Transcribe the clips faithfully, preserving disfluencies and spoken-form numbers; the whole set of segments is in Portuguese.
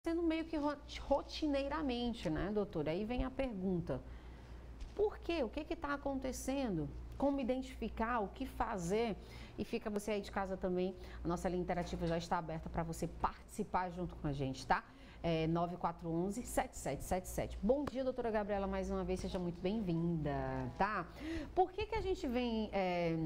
sendo meio que rotineiramente, né, doutora? Aí vem a pergunta, por quê? O que está acontecendo? Como identificar, o que fazer? E fica você aí de casa também, a nossa linha interativa já está aberta para você participar junto com a gente, tá? É nove quatro um um, sete sete sete sete. Bom dia, doutora Gabriela, mais uma vez, seja muito bem-vinda, tá? Por que que a gente vem é,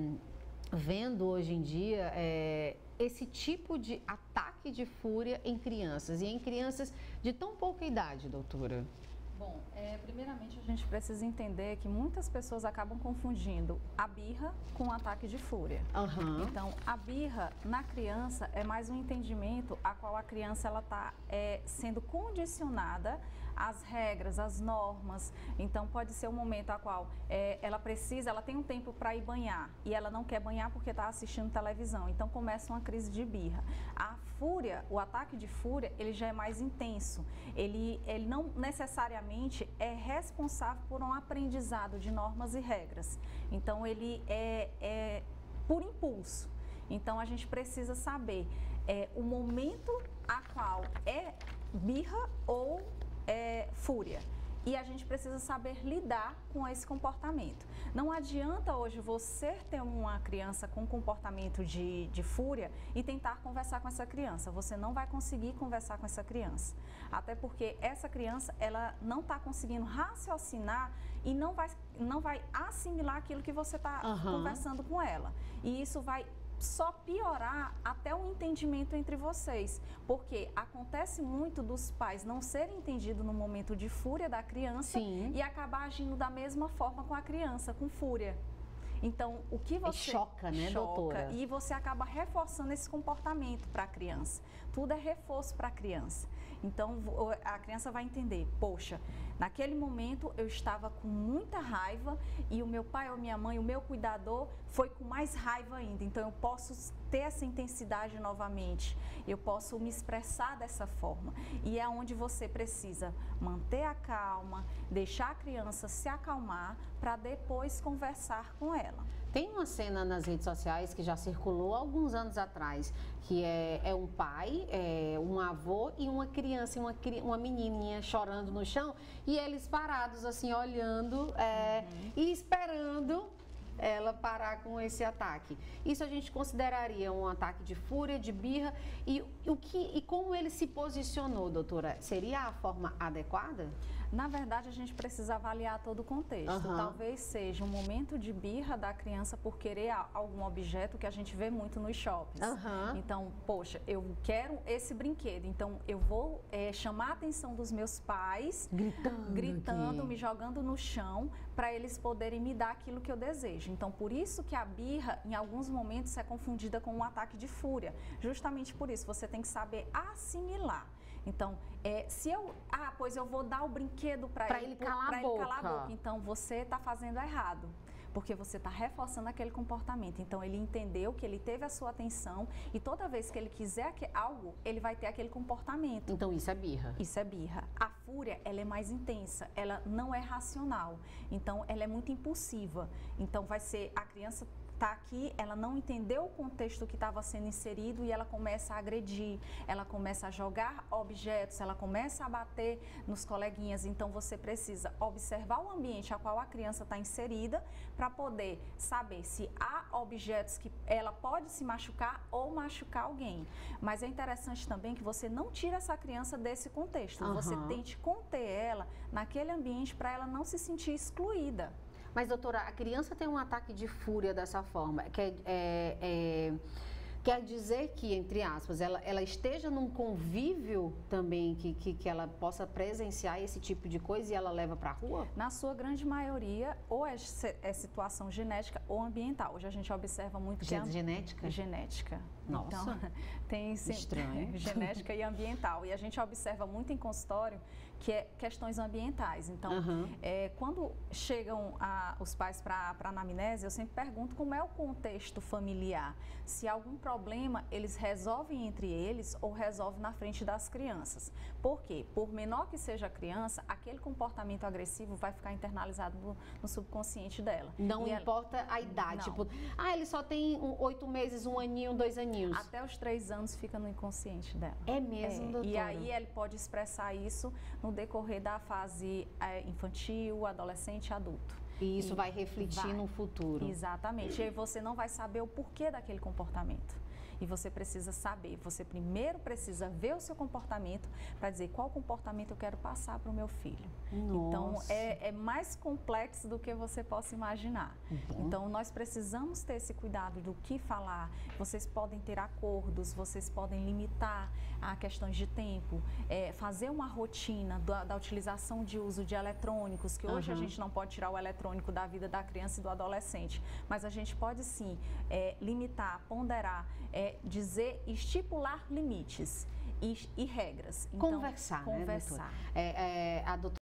vendo hoje em dia é, esse tipo de ataque de fúria em crianças, e em crianças de tão pouca idade, doutora? Bom, é, primeiramente a gente precisa entender que muitas pessoas acabam confundindo a birra com o ataque de fúria. Uhum. Então, a birra na criança é mais um entendimento a qual a criança ela está é, sendo condicionada às regras, às normas. Então, pode ser um momento a qual é, ela precisa, ela tem um tempo para ir banhar e ela não quer banhar porque está assistindo televisão. Então, começa uma crise de birra. A fúria, o ataque de fúria, ele já é mais intenso. Ele, ele não necessariamente é responsável por um aprendizado de normas e regras. Então, ele é, é por impulso. Então, a gente precisa saber é, o momento a qual é birra ou é, fúria. E a gente precisa saber lidar com esse comportamento. Não adianta hoje você ter uma criança com comportamento de, de fúria e tentar conversar com essa criança. Você não vai conseguir conversar com essa criança. Até porque essa criança, ela não está conseguindo raciocinar e não vai, não vai assimilar aquilo que você está uhum. conversando com ela. E isso vai só piorar até o entendimento entre vocês, porque acontece muito dos pais não serem entendidos no momento de fúria da criança Sim. e acabar agindo da mesma forma com a criança, com fúria. Então, o que você... É choca, né, choca, doutora? E você acaba reforçando esse comportamento para a criança. Tudo é reforço para a criança. Então, a criança vai entender, poxa, naquele momento eu estava com muita raiva e o meu pai ou minha mãe, o meu cuidador, foi com mais raiva ainda. Então, eu posso ter essa intensidade novamente. Eu posso me expressar dessa forma. E é onde você precisa manter a calma, deixar a criança se acalmar para depois conversar com ela. Tem uma cena nas redes sociais que já circulou há alguns anos atrás, que é, é um pai, é, um avô e uma criança, uma, uma menininha chorando no chão, e eles parados assim, olhando é, uhum. e esperando ela parar com esse ataque. Isso a gente consideraria um ataque de fúria, de birra, e, o que, e como ele se posicionou, doutora? Seria a forma adequada? Na verdade, a gente precisa avaliar todo o contexto. Uhum. Talvez seja um momento de birra da criança por querer algum objeto que a gente vê muito nos shoppings. Uhum. Então, poxa, eu quero esse brinquedo, então eu vou é, chamar a atenção dos meus pais, gritando, gritando me jogando no chão, para eles poderem me dar aquilo que eu desejo. Então, por isso que a birra, em alguns momentos, é confundida com um ataque de fúria. Justamente por isso, você tem que saber assimilar. Então, é, se eu... Ah, pois eu vou dar o brinquedo para ele, ele, calar, ele calar a boca. Então, você está fazendo errado. Porque você está reforçando aquele comportamento. Então, ele entendeu que ele teve a sua atenção e toda vez que ele quiser algo, ele vai ter aquele comportamento. Então, isso é birra? Isso é birra. A fúria, ela é mais intensa, ela não é racional. Então, ela é muito impulsiva. Então, vai ser a criança... está aqui, ela não entendeu o contexto que estava sendo inserido e ela começa a agredir, ela começa a jogar objetos, ela começa a bater nos coleguinhas. Então, você precisa observar o ambiente a qual a criança está inserida para poder saber se há objetos que ela pode se machucar ou machucar alguém. Mas é interessante também que você não tire essa criança desse contexto, uhum. você tente conter ela naquele ambiente para ela não se sentir excluída. Mas, doutora, a criança tem um ataque de fúria dessa forma, quer, é, é, quer dizer que, entre aspas, ela, ela esteja num convívio também que, que, que ela possa presenciar esse tipo de coisa e ela leva para a rua? Na sua grande maioria, ou é, é situação genética ou ambiental. Hoje a gente observa muito que é genética? Genética. Nossa, então, tem estranho. Genética e ambiental. E a gente observa muito em consultório que é questões ambientais. Então, uhum. é, quando chegam a, os pais para a anamnese, eu sempre pergunto como é o contexto familiar. Se há algum problema, eles resolvem entre eles ou resolvem na frente das crianças. Por quê? Por menor que seja a criança, aquele comportamento agressivo vai ficar internalizado no, no subconsciente dela. Não e importa ela... a idade. Não. Tipo, ah, ele só tem oito meses, um aninho, dois aninhos. aninhos. Até os três anos fica no inconsciente dela. É mesmo, é, doutora? E aí ele pode expressar isso no decorrer da fase é, infantil, adolescente e adulto. E isso e vai refletir vai. no futuro. Exatamente. E aí você não vai saber o porquê daquele comportamento. E você precisa saber, você primeiro precisa ver o seu comportamento para dizer qual comportamento eu quero passar para o meu filho. Nossa. Então, é, é mais complexo do que você possa imaginar. Uhum. Então, nós precisamos ter esse cuidado do que falar. Vocês podem ter acordos, vocês podem limitar a questões de tempo, é, fazer uma rotina da, da utilização de uso de eletrônicos, que hoje uhum. a gente não pode tirar o eletrônico da vida da criança e do adolescente, mas a gente pode sim é, limitar, ponderar, é, dizer, estipular limites e, e regras. Então, conversar, conversar. Né, doutora? É, é, a doutora